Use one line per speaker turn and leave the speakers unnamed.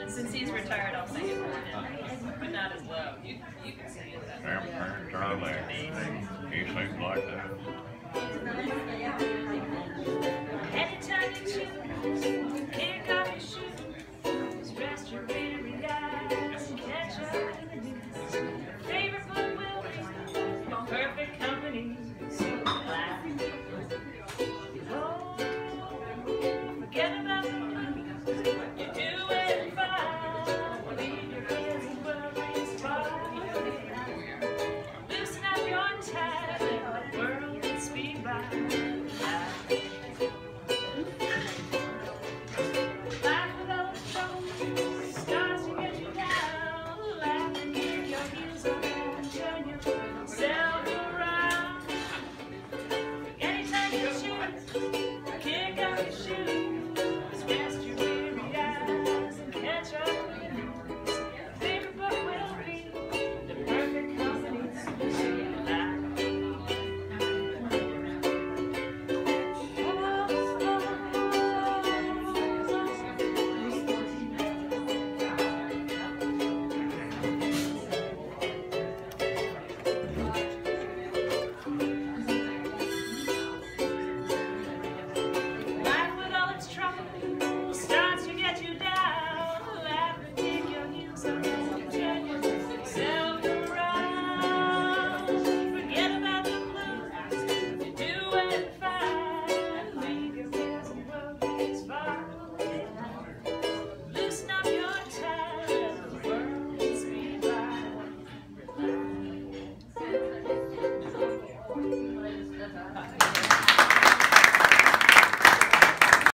Since he's retired, I'll sing it for him, but not as low. You can sing it.
Turn there. He sings like that.
Anytime you choose, kick off your shoes.